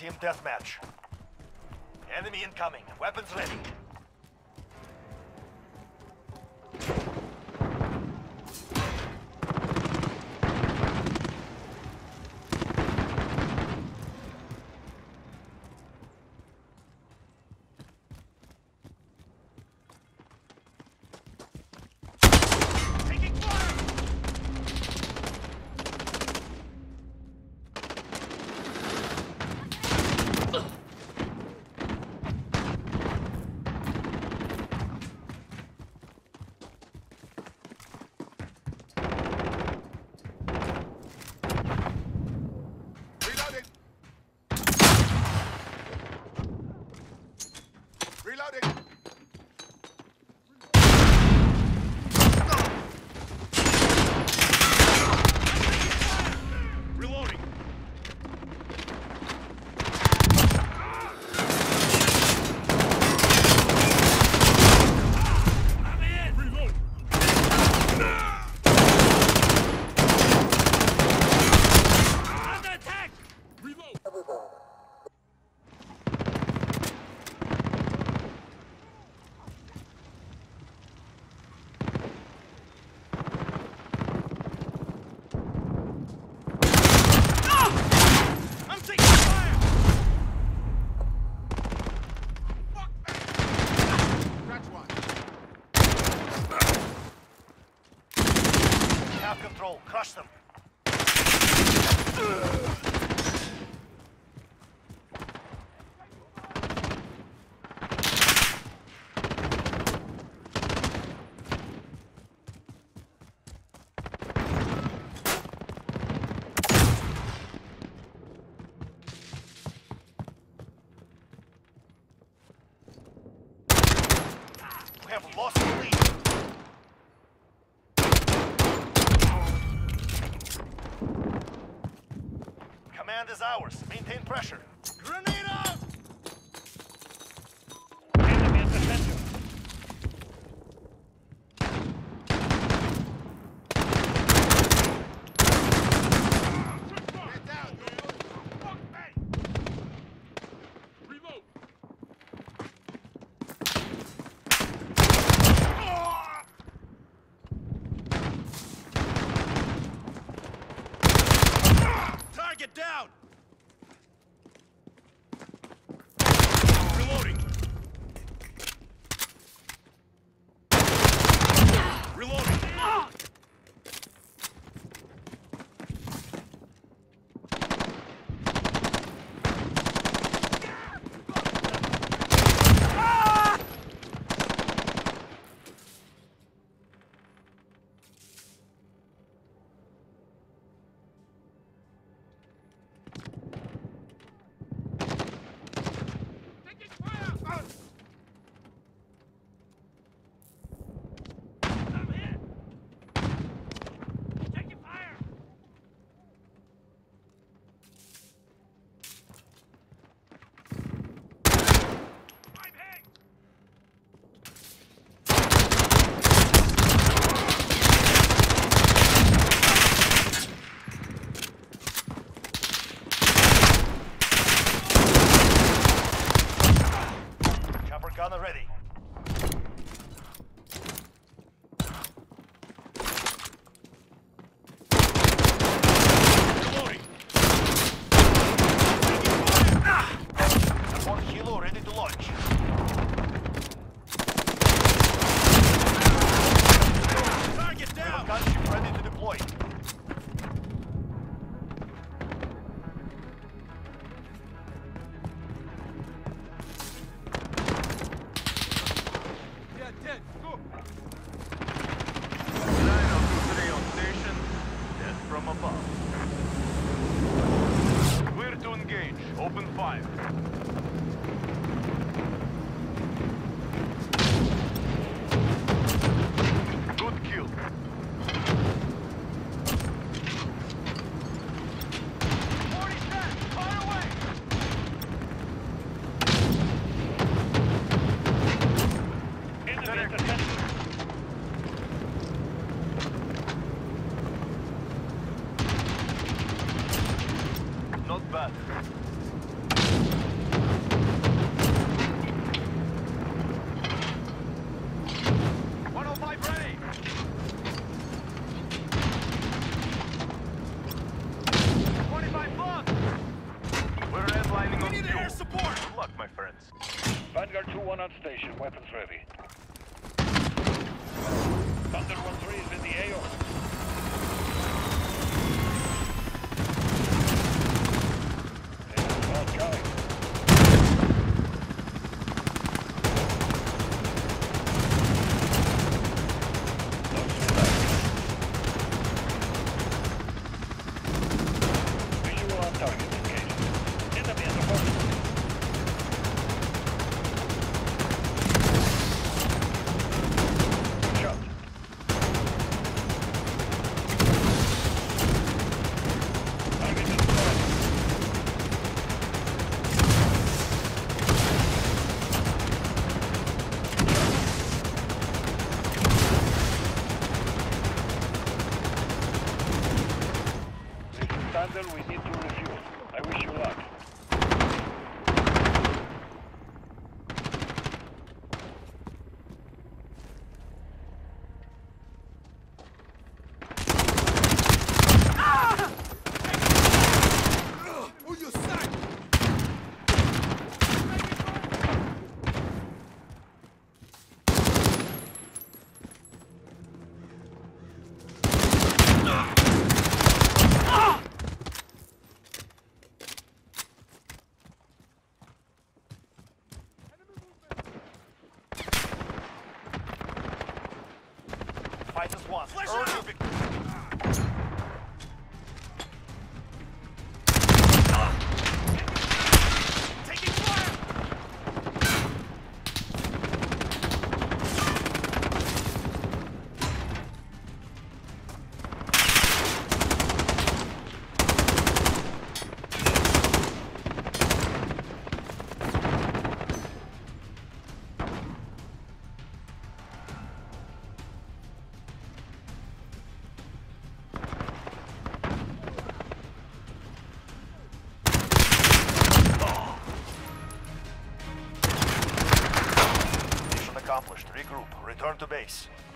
Team deathmatch. Enemy incoming. Weapons ready. Reloading! Reloading. I'm in. Reload. Under attack. Reload. I'm taking fire! Fuck me! That's one. Have control. Crush them. We have lost the lead. Command is ours. Maintain pressure. Grenade out! Enemy at the center. Get down, dude! Fuck me! Reload. Target down! Everyone on station, weapons ready. Thunder 1-3 is in the AO. It's not going. Visual on target, engaged. Enemy in the focus. Shot. Target is spotted. This is Thunder, we need to refuel. I wish you luck. On your side! Fight as one. Earn your victory. Taking fire! Mission accomplished. Regroup. Return to base.